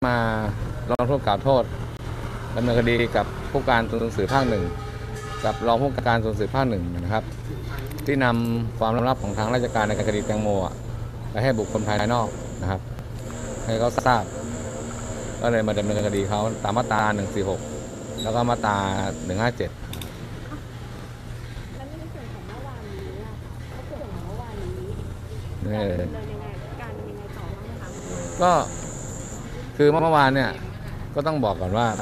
มาร้องทุกข์กล่าวโทษดำเนินคดีกับผู้การศูนย์สื่อภาคหนึ่งกับรองผู้การศูนย์สื่อภาคหนึ่งนะครับที่นำความลับของทางราชการในคดีแตงโมไปให้บุคคลภายนอกนะครับให้เขาทราบก็เลยมาดำเนินคดีเขาตามมาตรา146แล้วก็มาตรา157 แล้วในส่วนของเมื่อวานนี้ก็คือของเมื่อวานนี้ดำเนินยังไงการยังไงต่อบ้างคะก็คือเมื่อวานเนี่ยก็ต้องบอกก่อนว่า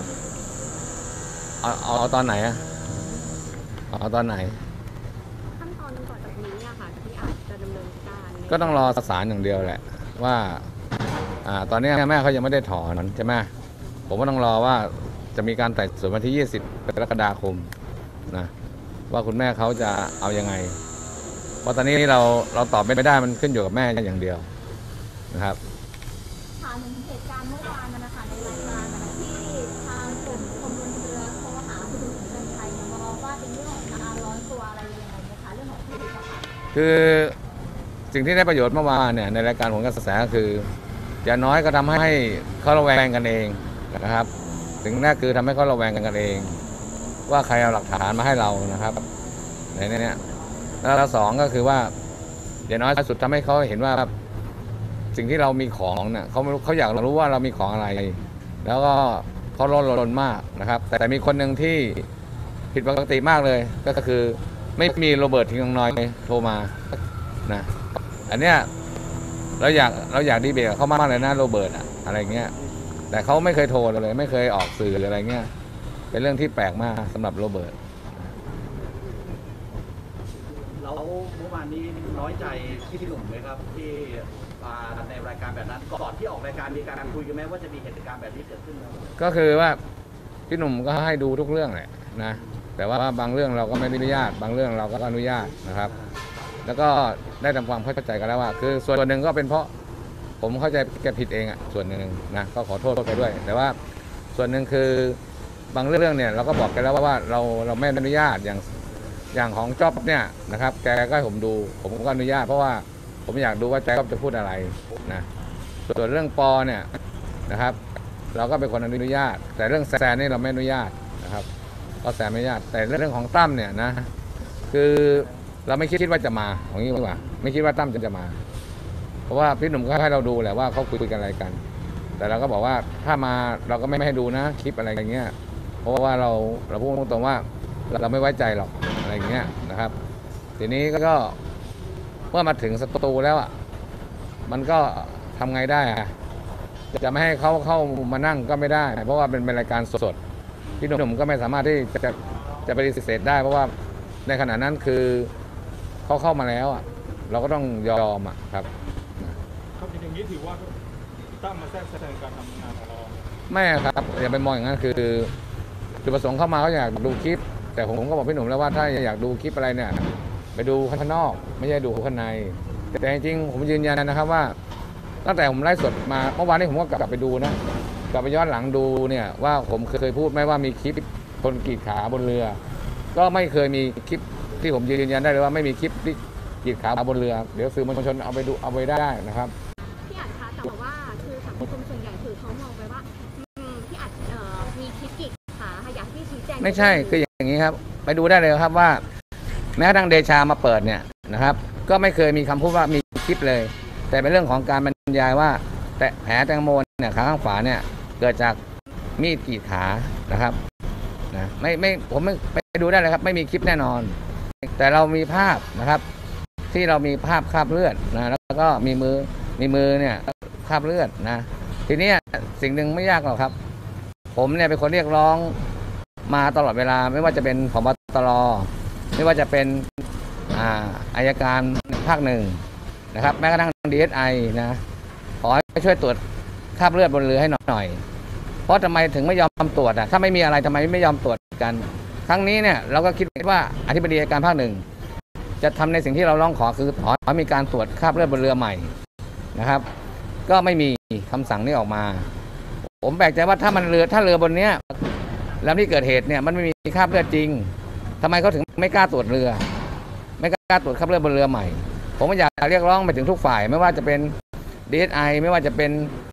เอาตอนไหนเอาตอนไหนขั้นตอนต่อจากนี้ค่ะที่อาจจะดำเนินการก็ต้องรอศาลอย่างเดียวแหละว่าตอนนี้แม่เขายังไม่ได้ถอนใช่ไหมผมก็ต้องรอว่าจะมีการไต่สวนวันที่20 กรกฎาคมนะว่าคุณแม่เขาจะเอายังไงเพราะตอนนี้เราตอบไม่ได้มันขึ้นอยู่กับแม่อย่างเดียวนะครับถามถึงเหตุการณ์เมื่อวานนะคะในรายการที่ทางกลุ่มคนบนเรือโทรหาคุณหนุ่มกัญชัยมองว่าเป็นเรื่องของการร้อนตัวอะไรยังไงนะคะเรื่องของผู้ถูกกล่าวหาคือสิ่งที่ได้ประโยชน์เมื่อวานเนี่ยในรายการของกระแสก็คืออย่างน้อยก็ทำให้เขาระแวงกันเองนะครับสิ่งแรกคือทำให้เขาระแวงกันเองว่าใครเอาหลักฐานมาให้เรานะครับในนี้แล้วสองก็คือว่าอย่างน้อยสุดทำให้เขาเห็นว่าสิ่งที่เรามีของเนี่ยเขาอยากรู้ว่าเรามีของอะไรแล้วก็เขาร้อนมากนะครับแต่มีคนหนึ่งที่ผิดปกติมากเลยก็คือไม่มีโรเบิร์ตทิ้งน้อยโทรมานะอันเนี้ยเราอยากดีเบตเขามากเลยนะโรเบิร์ตอะไรเงี้ยแต่เขาไม่เคยโทรเลยไม่เคยออกสื่ออะไรเงี้ยเป็นเรื่องที่แปลกมากสำหรับโรเบิร์ตแล้วเมื่อวานนี้น้อยใจพี่หนุ่มไหมครับที่มาในรายการแบบนั้นก่อนที่ออกรายการมีการคุยกันไหมว่าจะมีเหตุการณ์แบบนี้เกิดขึ้นก็คือว่าพี่หนุ่มก็ให้ดูทุกเรื่องแหละนะแต่ว่าบางเรื่องเราก็ไม่อนุญาตบางเรื่องเราก็อนุญาตนะครับแล้วก็ได้ทำความเข้าใจกันแล้วว่าคือส่วนหนึ่งก็เป็นเพราะผมเข้าใจแกผิดเองส่วนหนึ่งนะก็ขอโทษไปด้วยแต่ว่าส่วนหนึ่งคือบางเรื่องเนี่ยเราก็บอกกันแล้วว่าเราไม่อนุญาตอย่างของจ๊อบเนี่ยนะครับแกก็ให้ผมดูผมก็อนุญาตเพราะว่าผมอยากดูว่าจ๊อบจะพูดอะไรนะส่วนเรื่องปอเนี่ยนะครับเราก็เป็นคนอนุญาตแต่เรื่องแซนนี่เราไม่อนุญาตนะครับก็แซนไม่อนุญาตแต่เรื่องของตั้มเนี่ยนะคือเราไม่คิดว่าจะมาของนี้ดีกว่าไม่คิดว่าตั้มจะมาเพราะว่าพี่หนุ่มก็ให้เราดูแหละว่าเขาคุยกันอะไรกันแต่เราก็บอกว่าถ้ามาเราก็ไม่ให้ดูนะคลิปอะไรอย่างเงี้ยเพราะว่าเราพูดตรงๆว่าเราไม่ไว้ใจหรอกอะไรอย่างเงี้ยนะครับทีนี้ก็เมื่อมาถึงสตูแล้วมันก็ทำไงได้จะไม่ให้เขาเข้ามานั่งก็ไม่ได้เพราะว่าเป็นรายการสดพี่หนุ่มก็ไม่สามารถที่จะปฏิเสธได้เพราะว่าในขณะนั้นคือเขาเข้ามาแล้วเราก็ต้องยอมครับอย่างนี้ถือว่าตั้งมาแทรกแซงการทำงานของเราไม่ครับอย่าไปมองอย่างนั้นคือจุดประสงค์เข้ามาเขาอยากดูคลิปแต่ผมก็บอกพี่หนุ่มแล้วว่าถ้าอยากดูคลิปอะไรเนี่ยไปดูข้างนอกไม่ใช่ดูข้างในแต่จริงๆผมยืนยันนะครับว่าตั้งแต่ผมไลฟ์สดมาเมื่อวานนี้ผมก็กลับไปดูนะกลับไปย้อนหลังดูเนี่ยว่าผมเคยพูดไหมว่ามีคลิปคนกรีดขาบนเรือก็ไม่เคยมีคลิปที่ผมยืนยันได้เลยว่าไม่มีคลิปที่กรีดขาบนเรือเดี๋ยวสื่อมวลชนเอาไปดูเอาไปได้นะครับพี่อัดคะแต่ว่าคือสังคมส่วนใหญ่คือเขามองไปว่าพี่อัดมีคลิปกรีดขาอยากที่ชี้แจงไม่ใช่คืออย่างนี้ครับไปดูได้เลยครับว่าแม้กระทั่งเดชามาเปิดเนี่ยนะครับก็ไม่เคยมีคำพูดว่ามีคลิปเลยแต่เป็นเรื่องของการบรรยายว่าแต่แผลแตงโมเนี่ยขาข้างขวาเนี่ยเกิดจากมีดกรีดขานะครับนะไม่ผมไม่ไปดูได้เลยครับไม่มีคลิปแน่นอนแต่เรามีภาพนะครับที่เรามีภาพคราบเลือดนะแล้วก็มีมือเนี่ยคราบเลือดนะทีนี้สิ่งหนึ่งไม่ยากหรอกครับผมเนี่ยเป็นคนเรียกร้องมาตลอดเวลาไม่ว่าจะเป็นผบ.ตร.ไม่ว่าจะเป็นอัยการภาคหนึ่งนะครับแม้กระทั่ง DSI นะขอให้ช่วยตรวจคราบเลือดบนเรือให้หน่อยเพราะทำไมถึงไม่ยอมตรวจถ้าไม่มีอะไรทำไมไม่ยอมตรวจกันครั้งนี้เนี่ยเราก็คิดว่าอธิบดีอัยการภาคหนึ่งจะทำในสิ่งที่เราร้องขอคือขอมีการตรวจคราบเลือดบนเรือใหม่นะครับก็ไม่มีคำสั่งนี้ออกมาผมแปลกใจว่าถ้าเรือบนนี้ลำที่เกิดเหตุเนี่ยมันไม่มีคราบเลือดจริงทำไมเขาถึงไม่กล้าตรวจเรือไม่กล้าตรวจคราบเลือดบนเรือใหม่ผมอยากเรียกร้องไปถึงทุกฝ่ายไม่ว่าจะเป็น DSI ไม่ว่าจะเป็น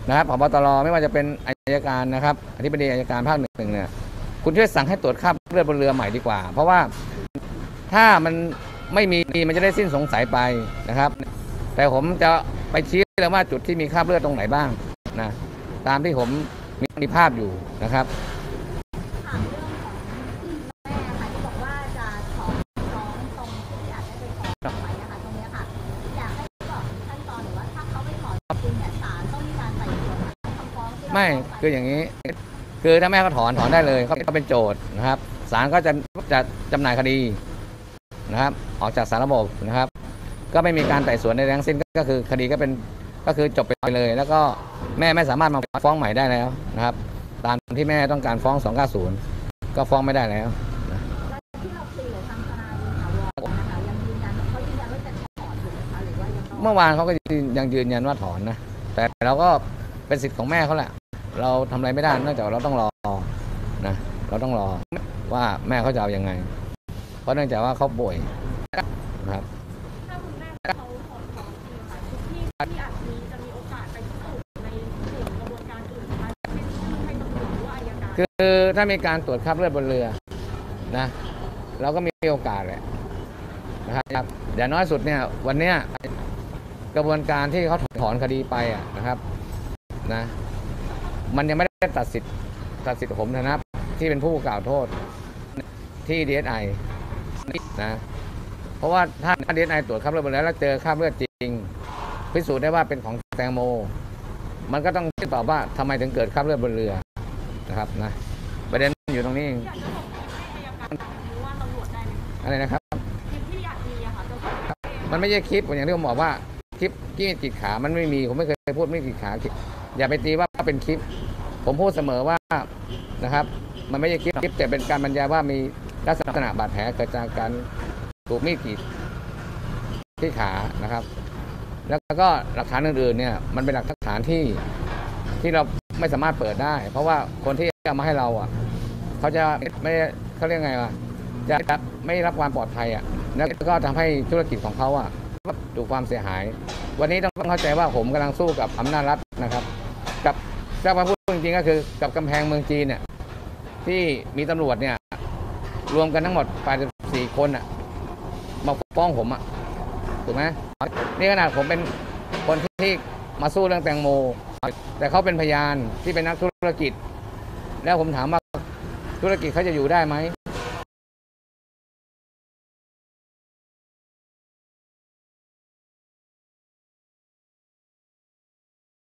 นะครับผบตรไม่ว่าจะเป็นอัยการนะครับอธิบดีอัยการภาค 1เนี่ยคุณช่วยสั่งให้ตรวจคราบเลือดบนเรือใหม่ดีกว่า เพราะว่าถ้ามันไม่มีมันจะได้สิ้นสงสัยไปนะครับ แต่ผมจะไปชี้เลยว่าจุดที่มีคราบเลือดตรงไหนบ้างนะตามที่ผมมีภาพอยู่นะครับถามเรื่องของแม่ค่ะที่บอกว่าจะถอนฟ้องตรงที่อาจจะไปถอนไปนะคะตรงนี้ค่ะอยากให้บอกขั้นตอนหรือว่าถ้าเขาไปถอนจริงเนี่ยศาลต้องมีการไต่สวนคำฟ้องที่เราไม่คืออย่างนี้ คือถ้าแม่เขาถอนได้เลยเขาเป็นโจทย์นะครับศาลก็จะจำหน่ายคดีนะครับออกจากสารระบบนะครับ ก็ไม่มีการไต่สวนในทั้งสิ้นก็คือคดีก็คือจบไปเลย แล้วก็แม่ไม่สามารถมาฟ้องใหม่ได้แล้วนะครับ ตามที่แม่ต้องการฟ้อง290ก็ฟ้องไม่ได้แล้วแล้วที่เราคุยกับทางทนายถาวรนะคะยังยืนยันเขายืนยันว่าจะถอนอยู่นะคะหรือว่ายังต้องเมื่อวานเขาก็ยังยืนยันว่าถอนนะแต่เราก็เป็นสิทธิ์ของแม่เขาแหละเราทำอะไรไม่ได้นอกจากเราต้องรอนะเราต้องรอว่าแม่เขาจะเอายังไง เพราะเนื่องจากว่าเขาป่วยนะครับถ้าคุณแม่เขาถอนฟ้องจริงค่ะที่อาจจะมีโอกาสไปพิสูจน์ในส่วนกระบวนการอื่นนะคะไม่ให้ตำรวจหรือว่าอัยการคือถ้ามีการตรวจคราบเลือดบนเรือนะเราก็มีโอกาสแหละนะครับอย่างน้อยสุดเนี่ยวันเนี้ยกระบวนการที่เขาถอนคดีไปนะครับนะมันยังไม่ได้ตัดสิทธิ์ผมนะครับที่เป็นผู้กล่าวโทษที่ DSI นะเพราะว่าถ้า DSI ตรวจคราบเลือดบนเรือแล้วเจอคราบเลือดจริงพิสูจน์ได้ว่าเป็นของแตงโมมันก็ต้องตอบว่าทำไมถึงเกิดคราบเลือดบนเรือนะครับนะประเด็นอยู่ตรงนี้เองอยากจะบอกให้อัยการรู้ว่าตำรวจได้ไหมอะไรนะครับคลิปที่อยากมีอะค่ะจะส่งให้มันไม่ใช่คลิปอย่างที่ผมบอกว่าคลิปที่กีดขามันไม่มีผมไม่เคยพูดไม่กีดขาอย่าไปตีว่าเป็นคลิปผมพูดเสมอว่านะครับมันไม่ใช่คลิปแต่เป็นการบรรยายว่ามีลักษณะบาดแผลเกิดจากการถูกมีดกรีดที่ขานะครับ แล้วก็หลักฐานอื่นๆเนี่ยมันเป็นหลักฐานที่เราไม่สามารถเปิดได้ เพราะว่าคนที่เอามาให้เราเขาจะไม่เขาเรียกไงวะจะไม่รับความปลอดภัยแล้วก็ทำให้ธุรกิจของเขาถูกความเสียหาย วันนี้ต้องเข้าใจว่าผมกำลังสู้กับอำนาจรัฐนะครับกับถ้ามาพูดจริงๆก็คือกับกำแพงเมืองจีนเนี่ยที่มีตำรวจเนี่ยรวมกันทั้งหมด84คนมาฟ้องผมถูกไหมนี่ขนาดผมเป็นคนที่มาสู้เรื่องแตงโมแต่เขาเป็นพยานที่เป็นนักธุรกิจแล้วผมถามว่าธุรกิจเขาจะอยู่ได้ไหม